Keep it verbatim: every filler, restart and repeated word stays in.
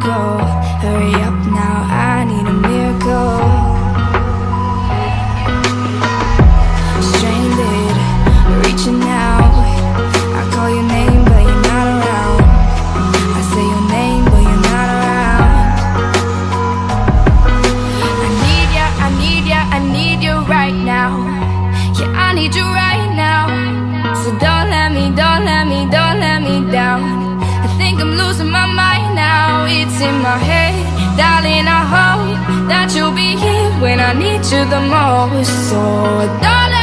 go. Hurry up now, I need a miracle. Stranded, reaching out. I call your name but you're not around. I say your name but you're not around. I need ya, I need ya, I need you right now. Yeah, I need you right now. So don't let me, don't let me, don't let me down. I think I'm losing my mind now. It's in my head, darling, I hope that you'll be here when I need you the most. So don't let